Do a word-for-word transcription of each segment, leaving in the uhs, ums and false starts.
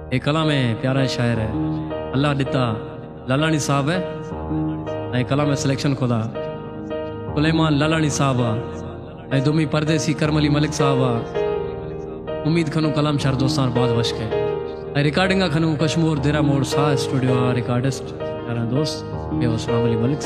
एक कलाम है, प्यारा शायर है, अल्लाह दिता लालानी साहब है। ऐं कलाम सिलेक्शन खुदा सुलेमान लालानी साहब आ ऐं दुमी परदेसी करमली मलिक साहब आ। उम्मीद खनू कलाम शार दोस्तान बाद वश के ऐं रिकॉर्डिंग खनू कश्मीर देरा मोड़ सा स्टूडियो आ रिकॉर्डिस्ट प्यारा दोस्त बेवसलाम अली मलिक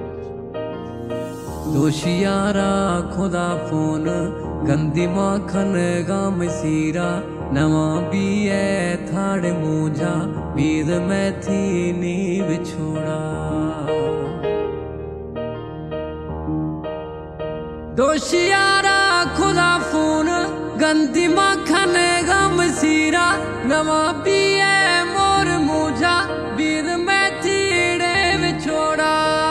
साहब। दोशियारा खुदा फोन गंदी माखन गाम सीरा नवा भी है थाड़े मूंझा बीद मैं थी नीव छोड़ा। दोशियारा खुदा फोन गंदी माखन गाम सीरा नवा भी है मोर मूंझा बीद मैं थी डेव छोड़ा।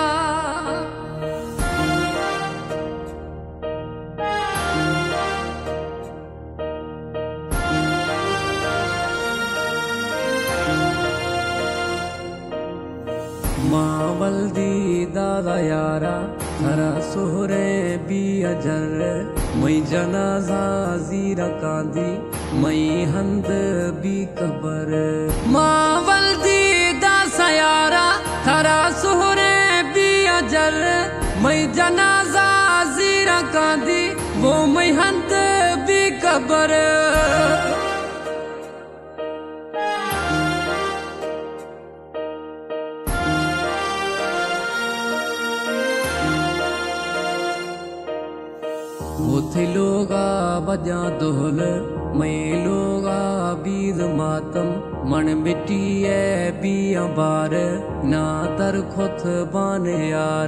मावल्दी दादा यारा थरा सोहरे भी अजर मई जनाजा जीरा कांदी मई हंद भी कबर। मावल्दी दासा यारा थरा सोहरे भी अजर मई जनाजा जीरा कांदी वो मई हंद भी कबर। उथे लोगा बजा दोहल मैं लोगा बीद मातम मन मिट्टी है बिया बार ना तर खुद बाने यार।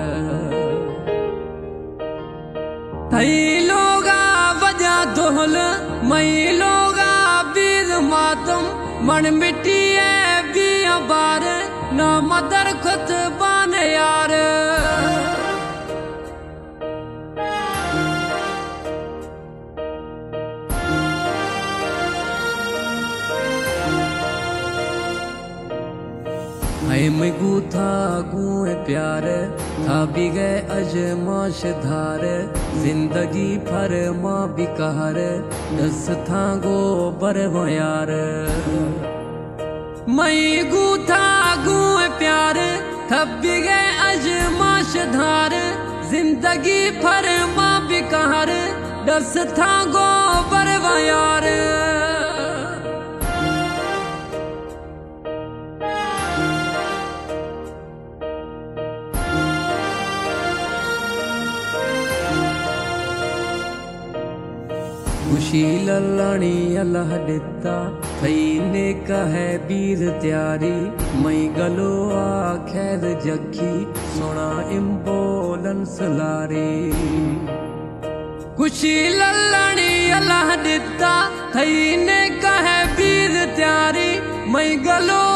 थई लोगा बजा दोहल मैं लोगा बीद मातम मन मिट्टी है बिया बार ना मदर खुद बाने यार। मैं गूथा गुए प्यार था भी गए अजमाश धार जिंदगी फर माँ बिकार दस था गो बर यार। मैं गूथा गुए प्यार था भी गए अजमाश धार जिंदगी फर माँ बिकार दस था गो बर यार। खुशी लल्लानी अल्लाह दिता थई ने कहे बीर त्यारी मई गलो आ खैर जखी सोना इम्बोलेंस लारी। खुशी लल्लानी अल्लाह दिता थई ने कहे बीर त्यारी मई गलो